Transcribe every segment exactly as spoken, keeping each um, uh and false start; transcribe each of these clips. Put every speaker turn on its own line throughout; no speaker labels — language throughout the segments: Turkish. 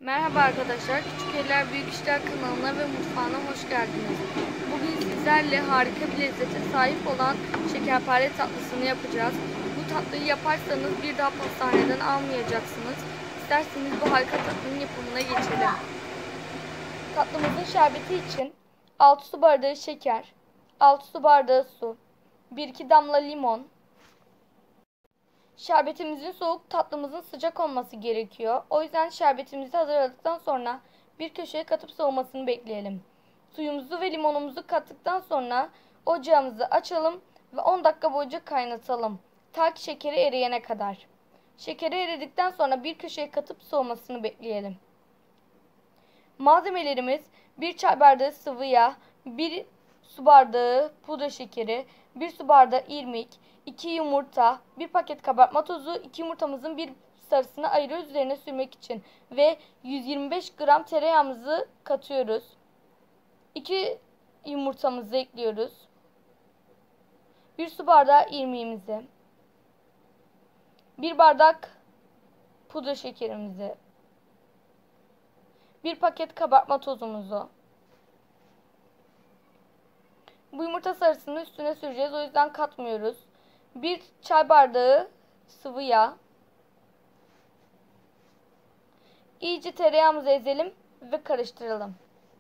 Merhaba arkadaşlar, Küçük Eller Büyük İşler kanalına ve mutfağına hoş geldiniz. Bugün sizlerle harika bir lezzete sahip olan şekerpare tatlısını yapacağız. Bu tatlıyı yaparsanız bir daha pastaneden almayacaksınız. İsterseniz bu harika tatlının yapımına geçelim. Tatlımızın şerbeti için altı su bardağı şeker, altı su bardağı su, bir iki damla limon. Şerbetimizin soğuk, tatlımızın sıcak olması gerekiyor. O yüzden şerbetimizi hazırladıktan sonra bir köşeye katıp soğumasını bekleyelim. Suyumuzu ve limonumuzu kattıktan sonra ocağımızı açalım ve on dakika boyunca kaynatalım. Ta ki şekeri eriyene kadar. Şekeri eridikten sonra bir köşeye katıp soğumasını bekleyelim. Malzemelerimiz bir çay bardağı sıvı yağ, bir su bardağı pudra şekeri, bir su bardağı irmik, iki yumurta, bir paket kabartma tozu, iki yumurtamızın bir sarısını ayırıyoruz üzerine sürmek için ve yüz yirmi beş gram tereyağımızı katıyoruz. iki yumurtamızı ekliyoruz. bir su bardağı irmiğimizi, bir bardak pudra şekerimizi, bir paket kabartma tozumuzu. Bu yumurta sarısını üstüne süreceğiz, o yüzden katmıyoruz. bir çay bardağı sıvı yağ. İyice tereyağımızı ezelim ve karıştıralım.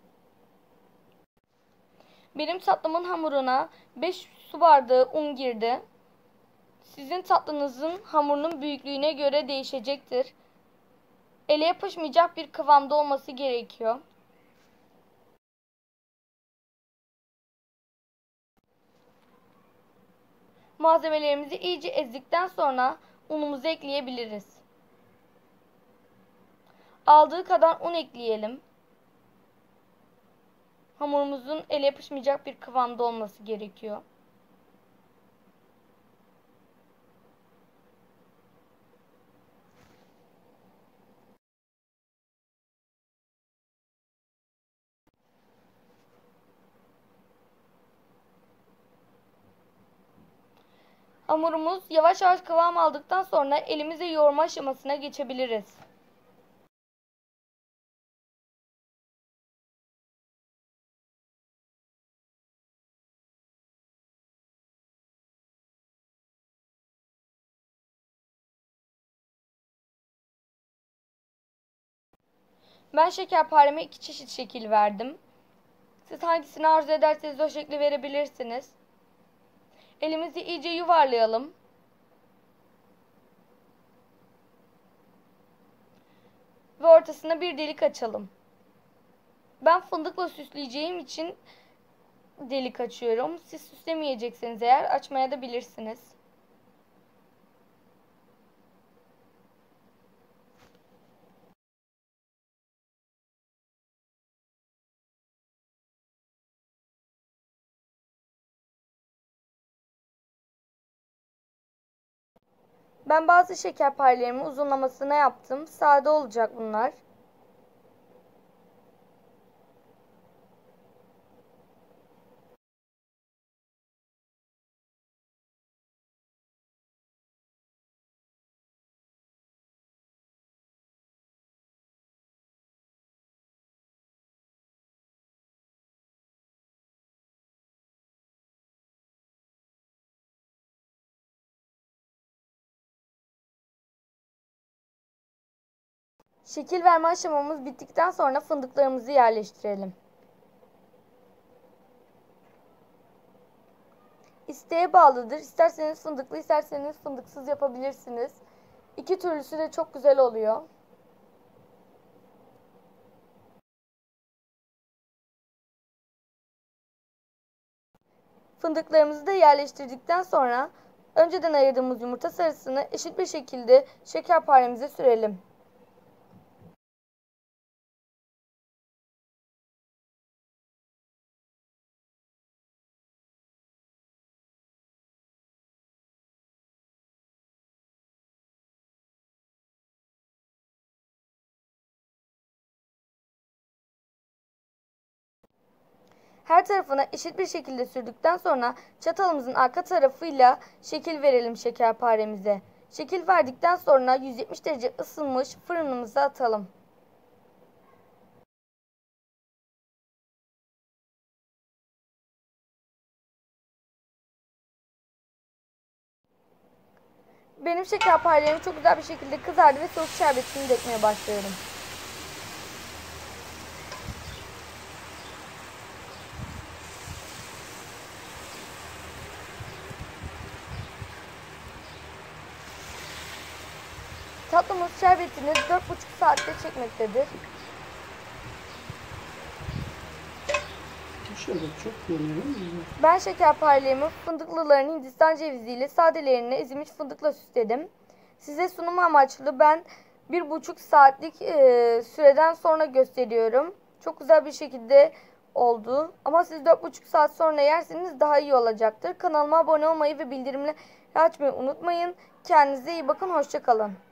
Benim tatlımın hamuruna beş su bardağı un girdi. Sizin tatlınızın hamurunun büyüklüğüne göre değişecektir. Ele yapışmayacak bir kıvamda olması gerekiyor. Malzemelerimizi iyice ezdikten sonra unumuzu ekleyebiliriz. Aldığı kadar un ekleyelim. Hamurumuzun ele yapışmayacak bir kıvamda olması gerekiyor. Hamurumuz yavaş yavaş kıvam aldıktan sonra elimizle yoğurma aşamasına geçebiliriz. Ben şekerpareme iki çeşit şekil verdim. Siz hangisini arzu ederseniz o şekli verebilirsiniz. Elimizi iyice yuvarlayalım. Ve ortasına bir delik açalım. Ben fındıkla süsleyeceğim için delik açıyorum. Siz süslemeyecekseniz eğer açmaya da bilirsiniz. Ben bazı şekerparelerimi uzunlamasına yaptım. Sade olacak bunlar. Şekil verme aşamamız bittikten sonra fındıklarımızı yerleştirelim. İsteğe bağlıdır. İsterseniz fındıklı, isterseniz fındıksız yapabilirsiniz. İki türlüsü de çok güzel oluyor. Fındıklarımızı da yerleştirdikten sonra önceden ayırdığımız yumurta sarısını eşit bir şekilde şekerparemize sürelim. Her tarafına eşit bir şekilde sürdükten sonra çatalımızın arka tarafıyla şekil verelim şekerparemize. Şekil verdikten sonra yüz yetmiş derece ısınmış fırınımıza atalım. Benim şekerparelerim çok güzel bir şekilde kızardı ve soğuk şerbetini dökmeye başlıyorum. Tatlımız şerbetini dört buçuk saatte çekmektedir.
Şöyle çok görüyorum.
Ben şekerparelerimi fındıklılarını Hindistan ceviziyle, sadelerini ezilmiş fındıkla süsledim. Size sunum amaçlı ben bir buçuk saatlik e, süreden sonra gösteriyorum. Çok güzel bir şekilde oldu. Ama siz dört buçuk saat sonra yerseniz daha iyi olacaktır. Kanalıma abone olmayı ve bildirimleri açmayı unutmayın. Kendinize iyi bakın. Hoşça kalın.